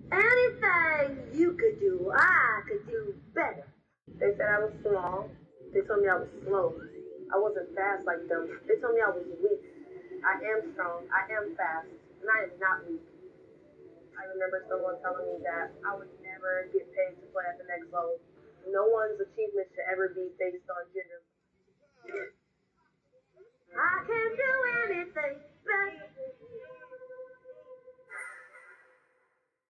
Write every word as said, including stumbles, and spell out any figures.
Anything you could do, I could do better. They said I was small. They told me I was slow. I wasn't fast like them. They told me I was weak. I am strong. I am fast. And I am not weak. I remember someone telling me that I would never get paid to play at the next level. No one's achievement should ever be based on gender.